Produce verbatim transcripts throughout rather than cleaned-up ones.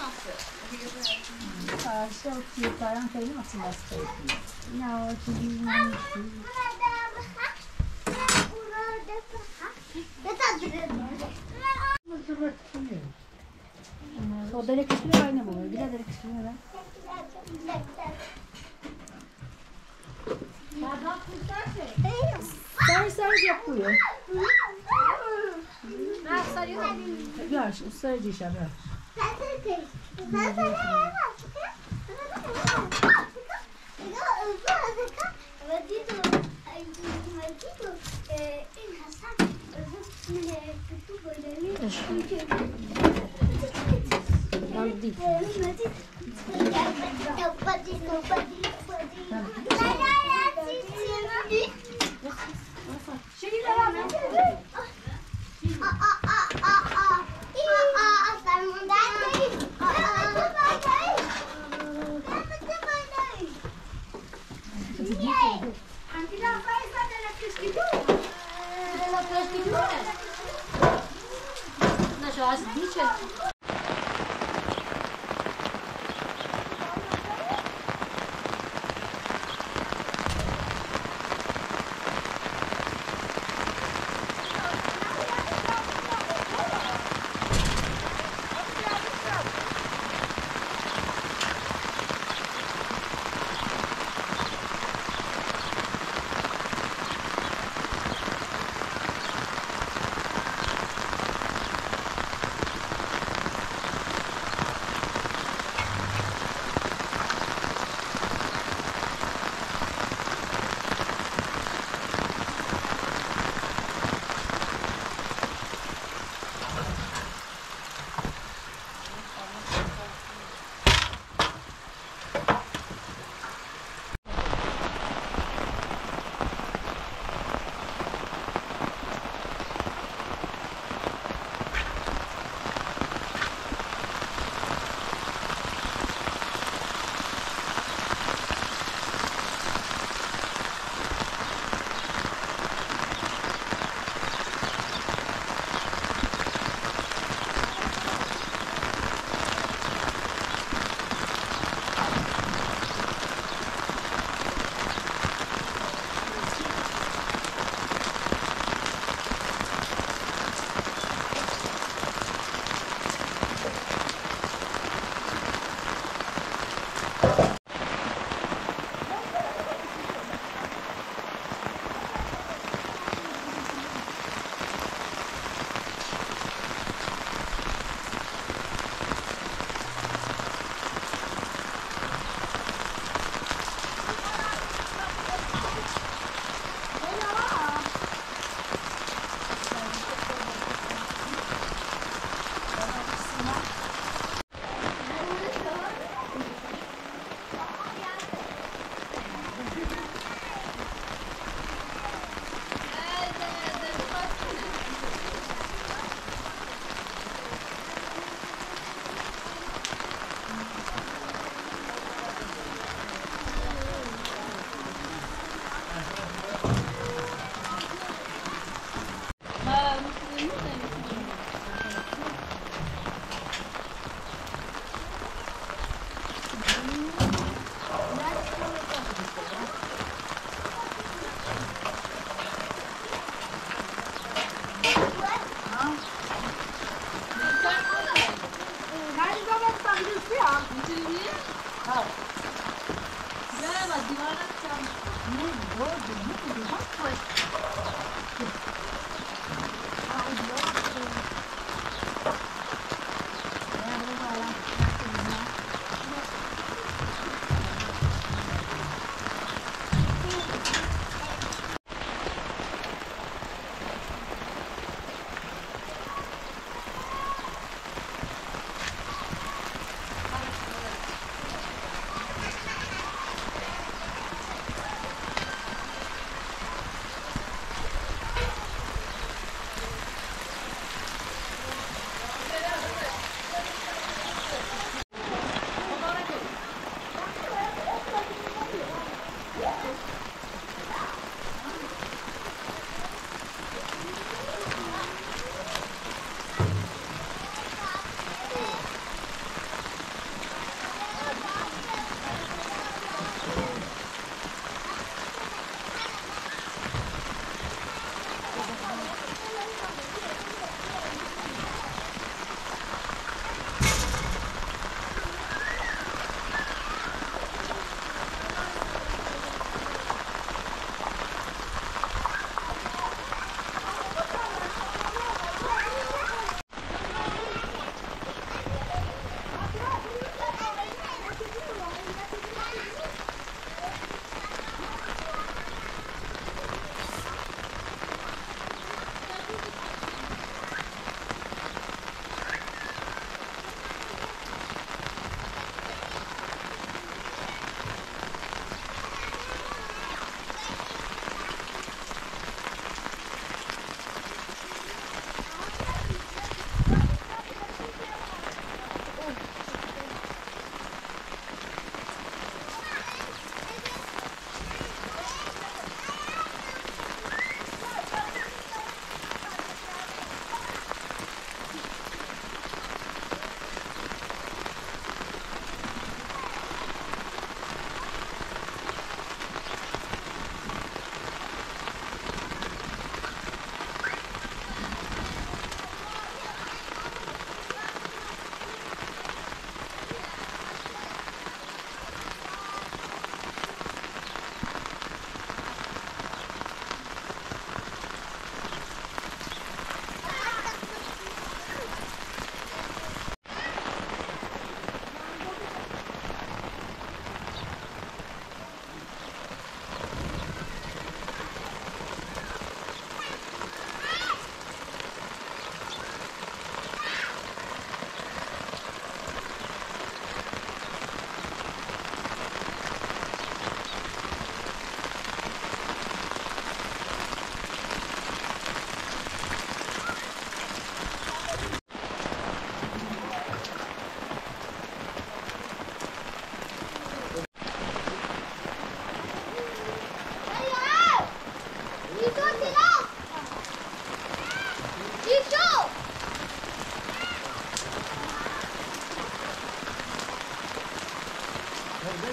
Ah, se eu tiro para não tem nossa bastante. Não, eu tive um. O derek üstüne kaynamıyor. Bir de derek üstüne lan. Sarı sarı yapıyor. Ne sarıyor? Gör, sarıcı işe gör.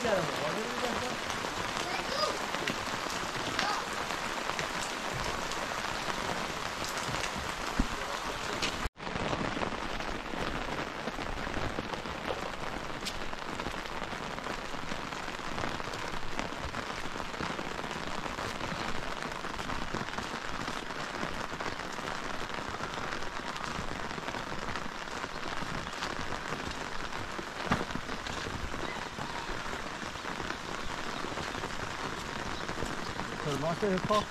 Commencez pas.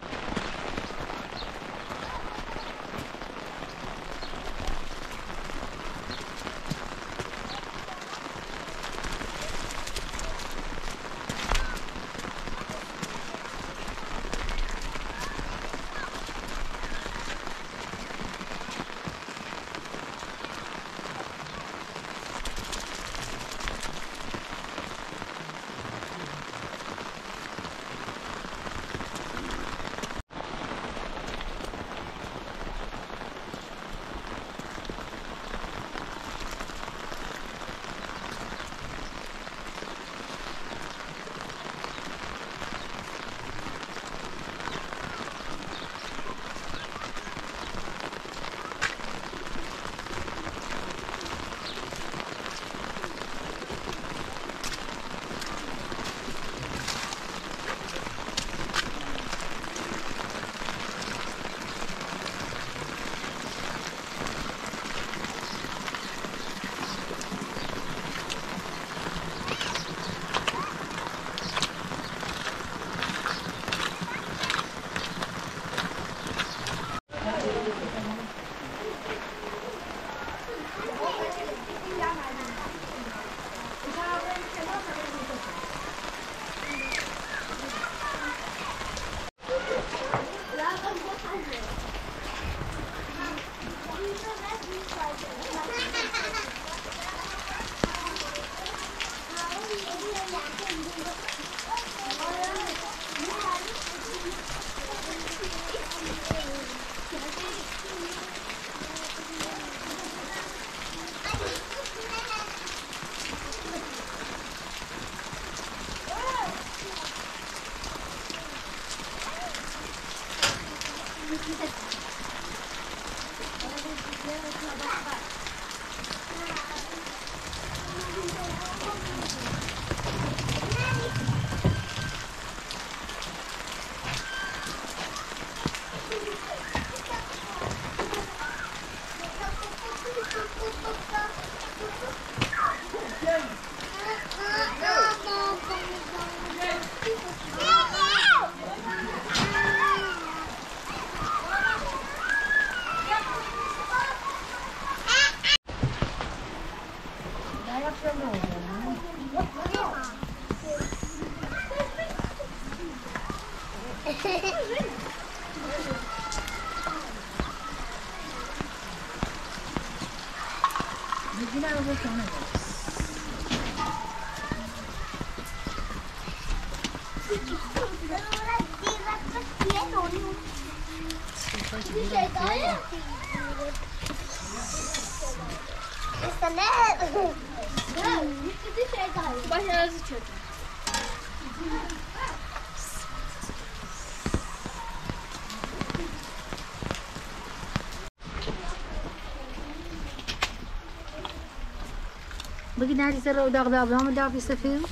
بگی نری سر رو داغ داغ داغ داغ بیستفیم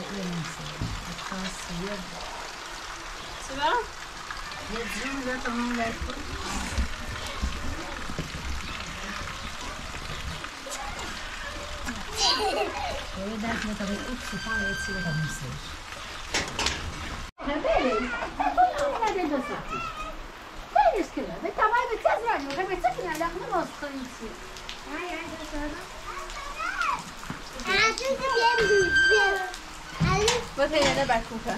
چرا؟ یه جون رو تمام لکن یه دست میتونی ایک سپان ایک سیره کنیسش بله نه نده دو ساعتی خیلیش کنه به تمام به تز رانی و به چه کنه لقمه راست کنیسی نه یه دو ساعت What are you back cooker?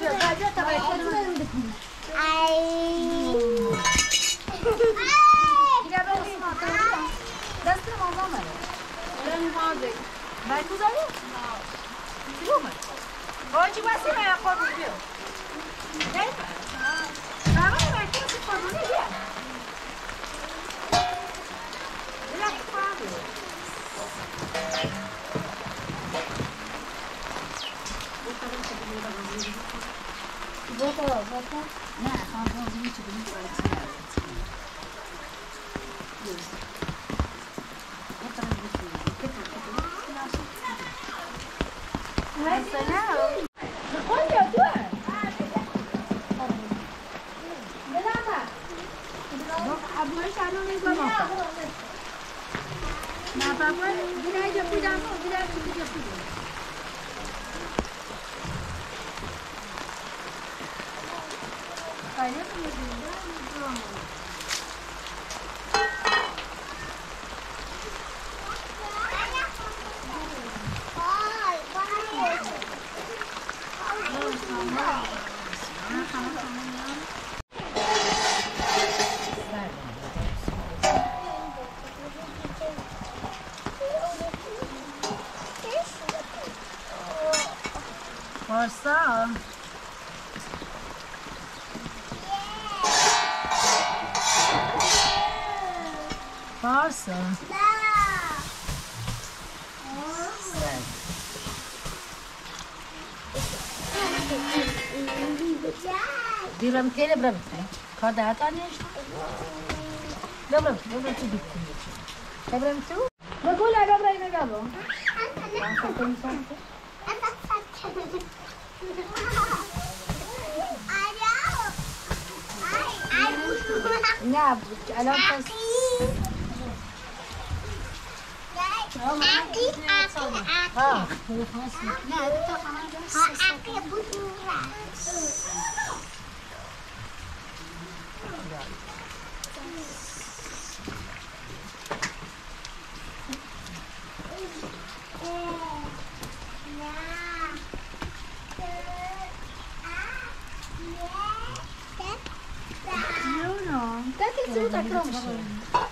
Volta, volta. Não, só uns vinte minutos para tirar. Isso. Outra vez. Essa não. Olha, tu é. Beleza? A boa está no mesmo lugar. Na papai, direito, cuidado, direito, direito. Olha como é Força! Força! Diram que ele branco, cada tá nisso. Dá branco, dá branco tudo. Dá branco tudo? Mas olha, dá branco ainda bom. Não, ela faz. Aqui, aqui, ah, eu faço. Não, eu tô falando. Aqui é bonita. Não, não. Tá que tudo tá pronto.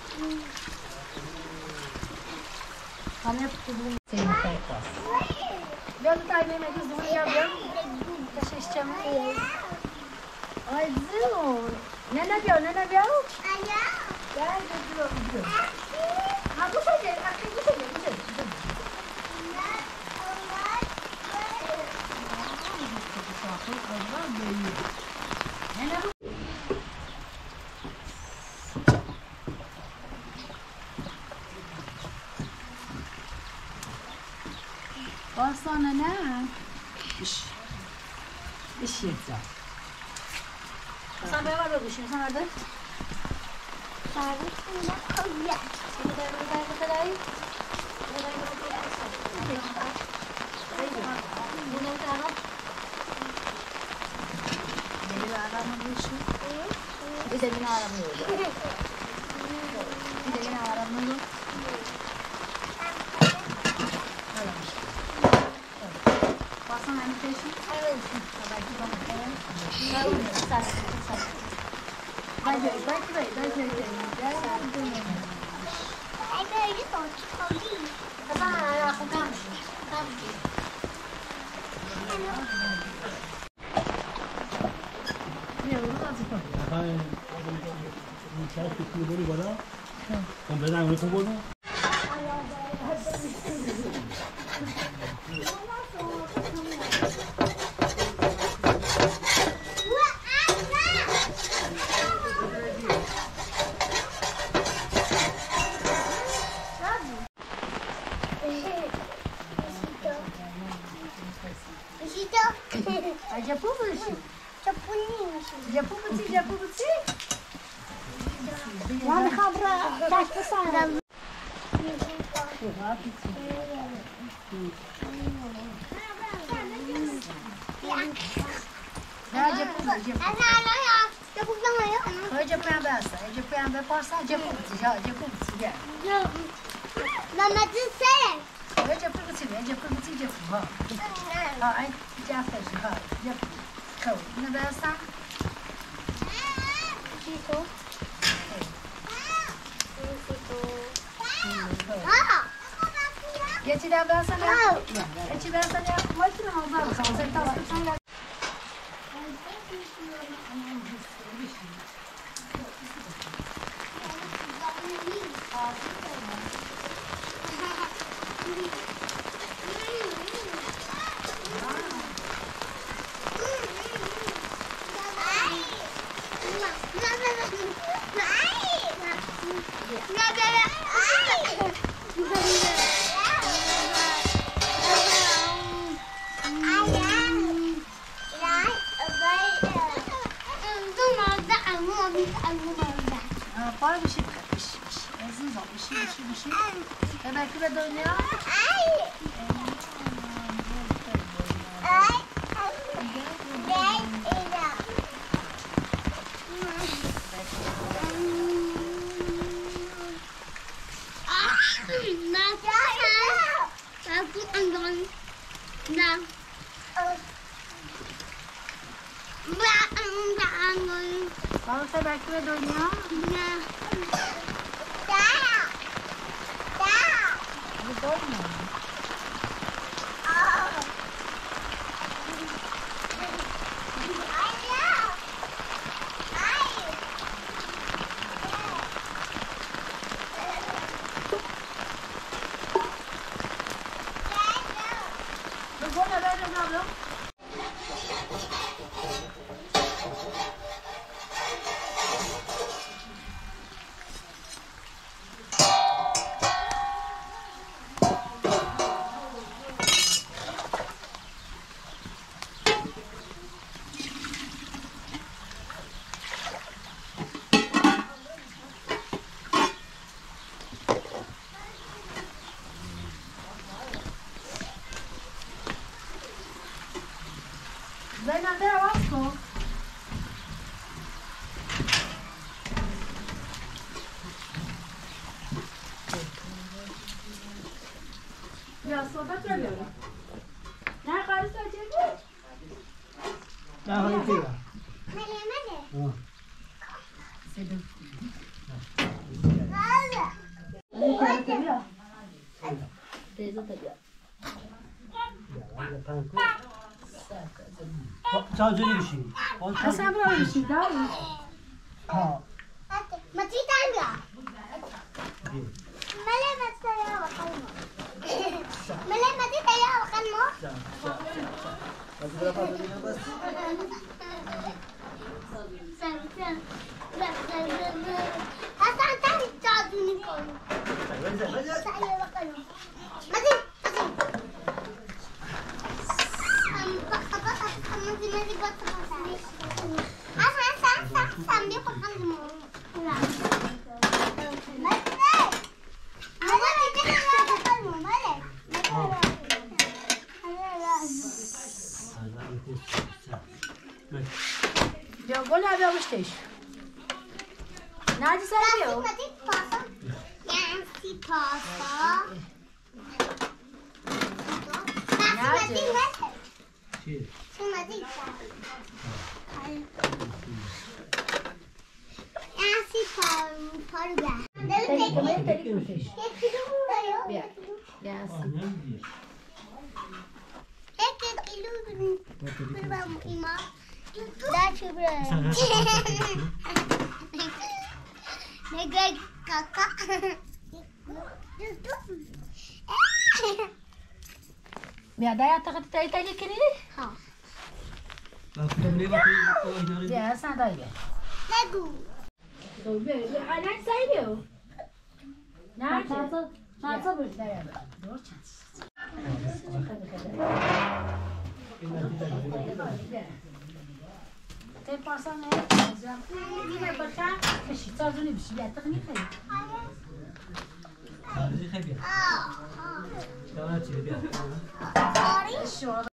Olha tudo sem peça. Deu tá bem mais do dia bem. Deixa eu chamar ele. Ai, Zil. Nana viu, nana viu? Olha. Vai, Zil. Ah, puxa ele, aqui puxa ele, puxa ele. Aslan'a ne? İş. İş yapacağım. Sen beraber bakışın. Sen nerede? Nerede? Nerede? Nerede? Nerede? Bir de beni aramıyor. Bir de beni aramıyor. Basın annotation. Evet. Belki bana verin. Sağ sağ. Belki belki belki belki. Ay böyle çok çok iyi. Kızım ayağı kalmış. Kalmış. Ne oldu azıcık? Hayır. Çay tutuyor böyle bana. Tamam. Ben onu koyuyorum. بشی چپونی میشه جپو بچی جپو بچی من میخوام را تک بسنم نه جپو جپو جپو بزنم خواهی جپو هم بسته جپو هم بپارسن جپو بچی جا جپو بچی گه محمد سه خواهی جپو بچی به جپو بچی جپو ها ها این جفتش ها جپو خب اینو بستم چی تو؟ یه چی در بستم یا؟ یه چی بستم یا؟ ما چی رو هم بستم سه تاس بچن پای بشی بشی بشی عزیزم بشی بشی بشی ببرکی به دنیا باید ببرکی به دنیا زینب ده عوض کن یا صحبت رو بیارم نه قرص رو چه بود؟ نه حالی تیگه مله مله سیدو تیزه تا بیا چاجوری بشین حسن برای بشید داری؟ ها متی تنگا مله متی تنگا وقت مله متی تنگا وقت ما از برای پس دیگه بس حسن تنگی چادونی کن سعی وقت متی بیا گل بیا بشتش نه سر بیو Yancy pasta. چی؟ Yancy parga. Ek kilo berbam ima. Dah cuba. Negara kakak. بیا ده اعتقد تایی تایی کنی؟ ها. وقتی وقتی بیا اصلا دایی بیا Lego. بیا بیا نه سایی بیو نه چند تا چند تا بود دایی دور چند تی پارسال نه زم دیگه برکن کشی تازونی بشی بیاد تقنی خیلی خارجی خیلی بیاد. دارم چی بیاد. آری شو